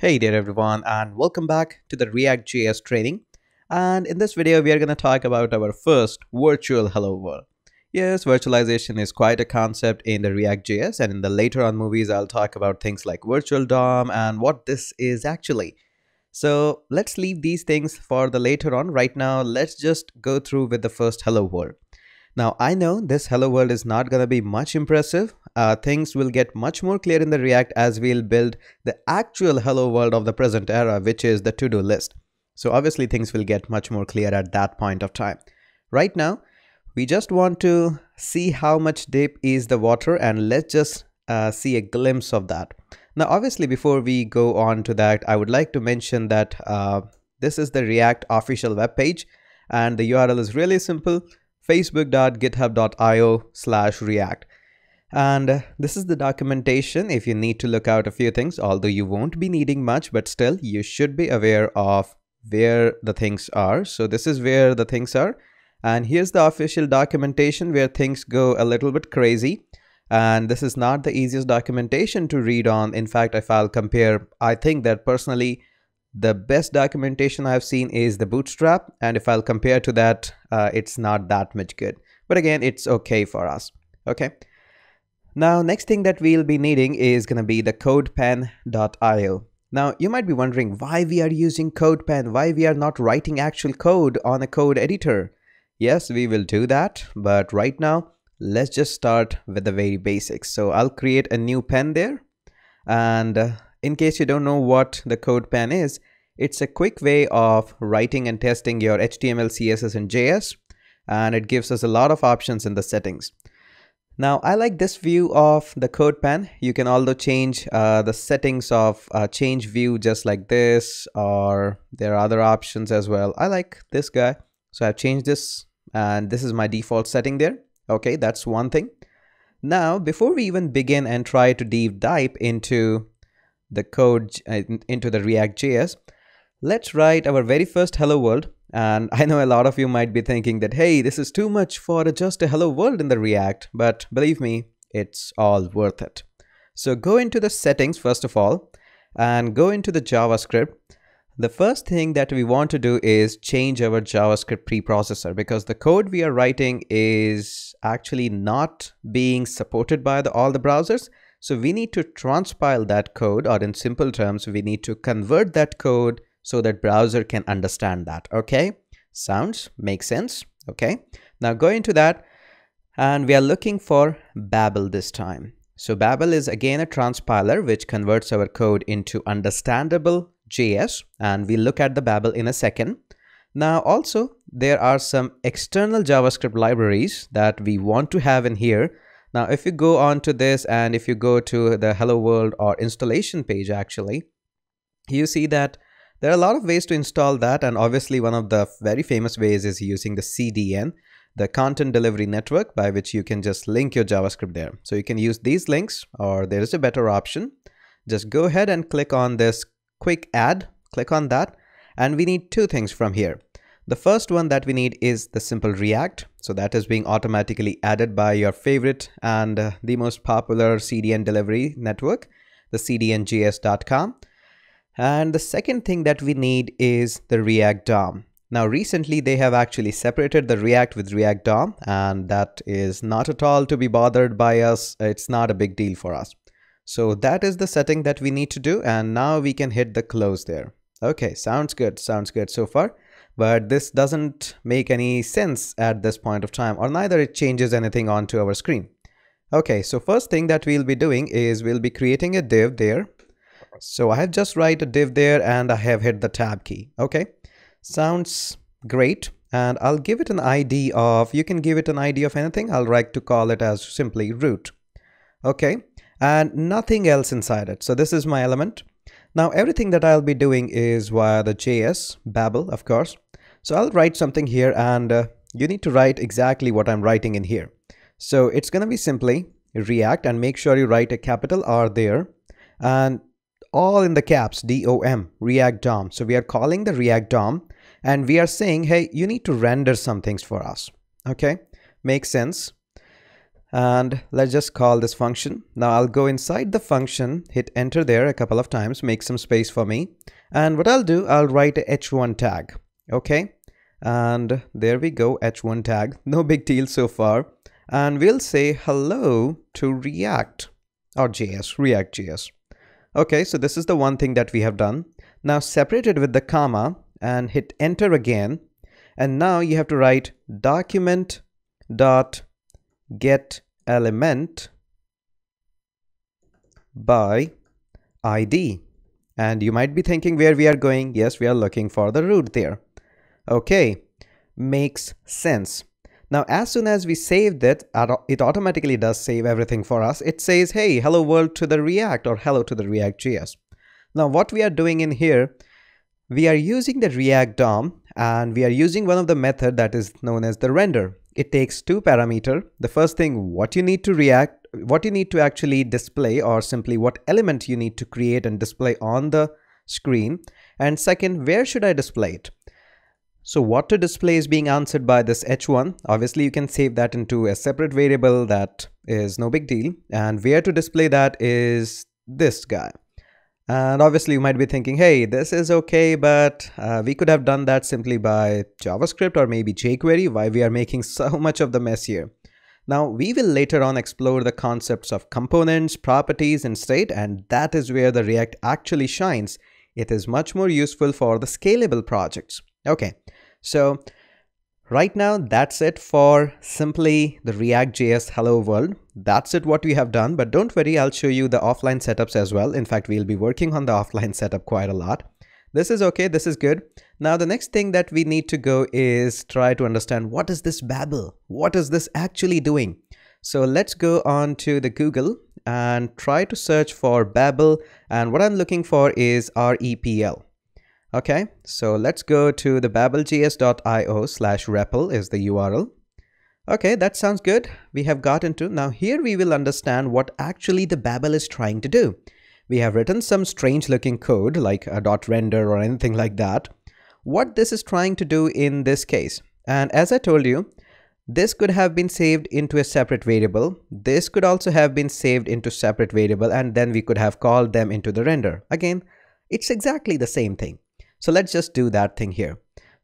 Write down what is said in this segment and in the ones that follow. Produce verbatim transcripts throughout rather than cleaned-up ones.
Hey there everyone, and welcome back to the reactjs training. And in this video we are going to talk about our first virtual hello world. Yes, virtualization is quite a concept in the reactjs, and in the later on movies I'll talk about things like virtual D O M and what this is actually. So let's leave these things for the later on. Right now let's just go through with the first hello world. Now, I know this hello world is not going to be much impressive. Uh, things will get much more clear in the React as we'll build the actual hello world of the present era, which is the to-do list. So obviously things will get much more clear at that point of time. Right now, we just want to see how much deep is the water, and let's just uh, see a glimpse of that. Now, obviously, before we go on to that, I would like to mention that uh, this is the React official webpage, and the U R L is really simple: facebook dot github dot io slash react. And uh, this is the documentation if you need to look out a few things, although you won't be needing much, but still you should be aware of where the things are. So this is where the things are, and here's the official documentation where things go a little bit crazy. And this is not the easiest documentation to read on. In fact, if I'll compare, I think that personally the best documentation I've seen is the Bootstrap, and if I'll compare to that, uh, it's not that much good. But again, it's okay for us. Okay. Now, next thing that we'll be needing is going to be the codepen dot io. Now, you might be wondering why we are using CodePen, why we are not writing actual code on a code editor. Yes, we will do that, but right now, let's just start with the very basics. So I'll create a new pen there, and uh, in case you don't know what the CodePen is, it's a quick way of writing and testing your H T M L, C S S, and J S, and it gives us a lot of options in the settings. Now, I like this view of the CodePen. You can also change uh, the settings of uh, change view just like this, or there are other options as well. I like this guy, so I've changed this, and this is my default setting there. Okay, that's one thing. Now, before we even begin and try to deep dive into the code, uh, into the React.js, let's write our very first hello world. And I know a lot of you might be thinking that, hey, this is too much for just a hello world in the React, but believe me, it's all worth it. So go into the settings first of all, and go into the JavaScript. The first thing that we want to do is change our JavaScript preprocessor, because the code we are writing is actually not being supported by the, all the browsers. So we need to transpile that code, or in simple terms, we need to convert that code so that browser can understand that. Okay, sounds, makes sense. Okay, now go into that, and we are looking for Babel this time. So Babel is again a transpiler which converts our code into understandable J S, and we'll look at the Babel in a second. Now also there are some external JavaScript libraries that we want to have in here. Now if you go on to this, and if you go to the hello world or installation page, actually you see that there are a lot of ways to install that, and obviously one of the very famous ways is using the C D N, the Content Delivery Network, by which you can just link your JavaScript there. So you can use these links, or there is a better option. Just go ahead and click on this quick add, click on that, and we need two things from here. The first one that we need is the simple React. So that is being automatically added by your favorite and uh, the most popular C D N delivery network, the C D N J S dot com. And the second thing that we need is the React D O M. Now recently they have actually separated the React with React D O M, and that is not at all to be bothered by us. It's not a big deal for us. So that is the setting that we need to do, and now we can hit the close there. Okay, sounds good, sounds good so far. But this doesn't make any sense at this point of time, or neither it changes anything onto our screen. Okay, so first thing that we'll be doing is we'll be creating a div there. So I have just write a div there, and I have hit the tab key. Okay, sounds great. And I'll give it an I D of, you can give it an I D of anything. I'll like to call it as simply root. Okay, and nothing else inside it. So this is my element. Now everything that I'll be doing is via the J S, Babel, of course. So I'll write something here, and uh, you need to write exactly what I'm writing in here. So it's going to be simply React, and make sure you write a capital R there, and all in the caps, D O M, React D O M. So we are calling the React D O M, and we are saying, hey, you need to render some things for us. Okay, makes sense. And let's just call this function. Now I'll go inside the function, hit enter there a couple of times, make some space for me. And what I'll do, I'll write a h one tag. Okay. And there we go, h one tag. No big deal so far. And we'll say hello to React or J S, react J S. Okay, so this is the one thing that we have done. Now separate it with the comma and hit enter again. And now you have to write document dot get element by I D. And you might be thinking where we are going. Yes, we are looking for the root there. Okay, makes sense. Now, as soon as we saved it, it automatically does save everything for us. It says, hey, hello world to the React or hello to the React J S. Now, what we are doing in here, we are using the React D O M and we are using one of the method that is known as the render. It takes two parameters. The first thing, what you need to react, what you need to actually display, or simply what element you need to create and display on the screen. And second, where should I display it? So what to display is being answered by this h one. Obviously, you can save that into a separate variable. That is no big deal. And where to display that is this guy. And obviously you might be thinking, hey, this is okay, but uh, we could have done that simply by JavaScript or maybe jQuery. Why we are making so much of the mess here? Now, we will later on explore the concepts of components, properties, and state, and that is where the React actually shines. It is much more useful for the scalable projects. Okay, so right now that's it for simply the React J S hello world. That's it what we have done, but don't worry, I'll show you the offline setups as well. In fact, we'll be working on the offline setup quite a lot. This is okay, this is good. Now the next thing that we need to go is try to understand what is this Babel? What is this actually doing? So let's go on to the Google and try to search for Babel, and what I'm looking for is R E P L. Okay, so let's go to the babeljs dot i o slash R E P L is the U R L. Okay, that sounds good. We have got into, now here we will understand what actually the Babel is trying to do. We have written some strange looking code like a dot render or anything like that. What this is trying to do in this case. And as I told you, this could have been saved into a separate variable. This could also have been saved into separate variable, and then we could have called them into the render. Again, it's exactly the same thing. So let's just do that thing here.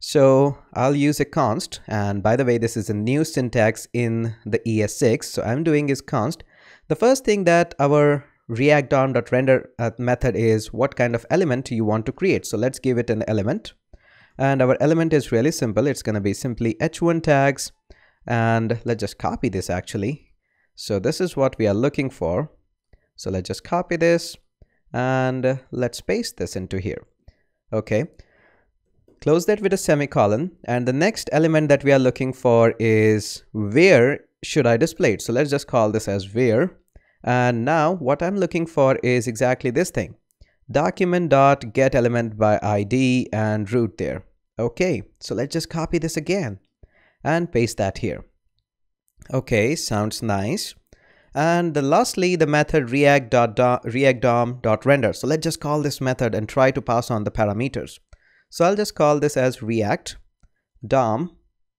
So I'll use a const, and by the way, this is a new syntax in the E S six. So I'm doing is const. The first thing that our react D O M.render uh, method is what kind of element you want to create. So let's give it an element, and our element is really simple. It's going to be simply h one tags, and let's just copy this actually. So this is what we are looking for. So let's just copy this and let's paste this into here. Okay. Close that with a semicolon, and the next element that we are looking for is where should I display it. So let's just call this as where, and now what I'm looking for is exactly this thing, document.getElement by I D and root there. Okay, so let's just copy this again and paste that here. Okay, sounds nice. And the, lastly, the method react.reactdom.render. So let's just call this method and try to pass on the parameters. So I'll just call this as react dom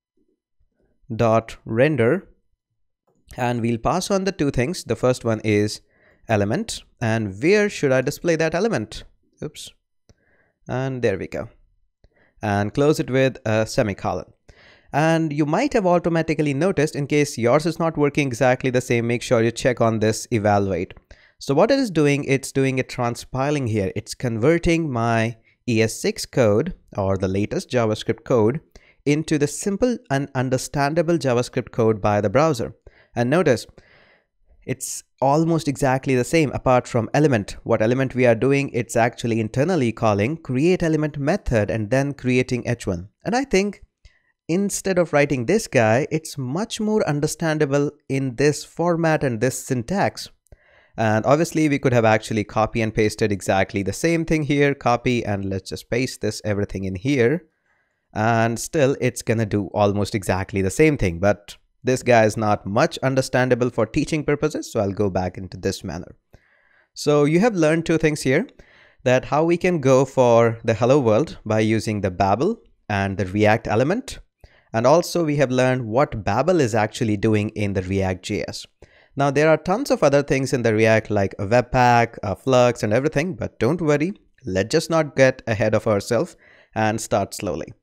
dot render, and we'll pass on the two things. The first one is element, and where should I display that element? Oops. And there we go. And close it with a semicolon. And you might have automatically noticed, in case yours is not working exactly the same, make sure you check on this evaluate. So what it is doing, it's doing a transpiling here. It's converting my E S six code or the latest JavaScript code into the simple and understandable JavaScript code by the browser. And notice it's almost exactly the same apart from element. What element we are doing, it's actually internally calling create element method and then creating h one. And I think instead of writing this guy, it's much more understandable in this format and this syntax. And obviously we could have actually copy and pasted exactly the same thing here, copy, and let's just paste this everything in here. And still it's gonna do almost exactly the same thing, but this guy is not much understandable for teaching purposes. So I'll go back into this manner. So you have learned two things here, that how we can go for the hello world by using the Babel and the React element. And also we have learned what Babel is actually doing in the React.js. Now there are tons of other things in the React like a Webpack, a Flux and everything, but don't worry, let's just not get ahead of ourselves and start slowly.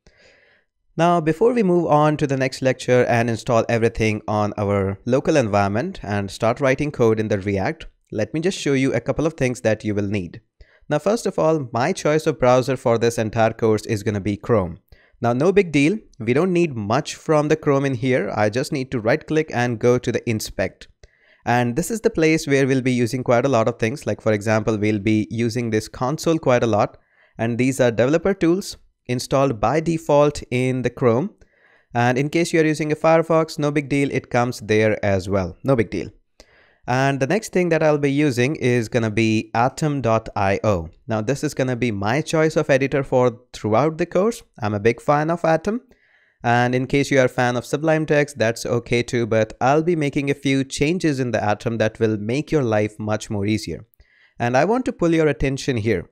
Now before we move on to the next lecture and install everything on our local environment and start writing code in the React, let me just show you a couple of things that you will need. Now first of all, my choice of browser for this entire course is going to be Chrome. Now no big deal, we don't need much from the Chrome in here. I just need to right click and go to the inspect. And this is the place where we'll be using quite a lot of things. Like for example, we'll be using this console quite a lot. And these are developer tools installed by default in the Chrome. And in case you are using a Firefox, no big deal, it comes there as well. No big deal. And the next thing that I'll be using is going to be atom dot i o. Now this is going to be my choice of editor for throughout the course. I'm a big fan of Atom. And in case you are a fan of Sublime Text, that's okay too, but I'll be making a few changes in the Atom that will make your life much more easier. And I want to pull your attention here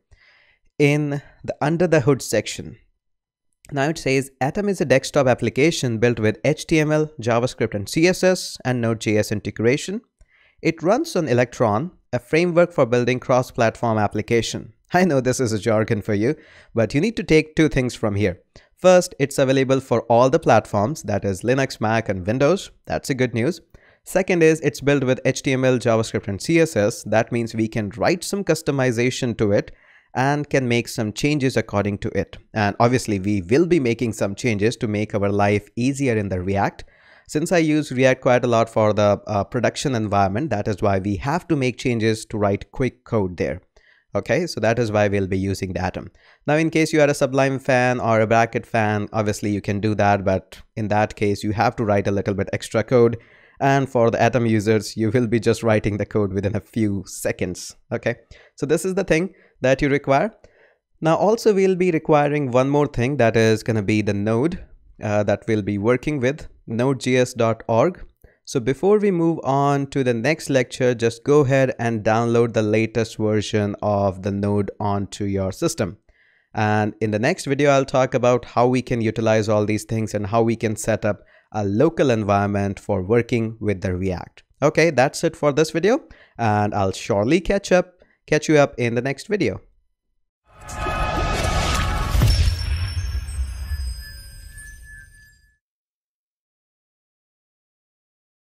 in the under the hood section. Now it says Atom is a desktop application built with H T M L, JavaScript and C S S and Node.js integration. It runs on Electron, a framework for building cross-platform application. I know this is a jargon for you, but you need to take two things from here. First, it's available for all the platforms, that is Linux, Mac, and Windows. That's a good news. Second is it's built with H T M L, JavaScript, and C S S. That means we can write some customization to it and can make some changes according to it. And obviously, we will be making some changes to make our life easier in the React. Since I use React quite a lot for the uh, production environment, that is why we have to make changes to write quick code there. Okay, so that is why we'll be using the Atom. Now, in case you are a Sublime fan or a Bracket fan, obviously you can do that, but in that case, you have to write a little bit extra code. And for the Atom users, you will be just writing the code within a few seconds. Okay, so this is the thing that you require. Now, also we'll be requiring one more thing, that is going to be the node uh, that we'll be working with, node j s dot org. So before we move on to the next lecture, just go ahead and download the latest version of the node onto your system. And in the next video, I'll talk about how we can utilize all these things and how we can set up a local environment for working with the React. Okay, that's it for this video, and I'll surely catch up, catch you up in the next video.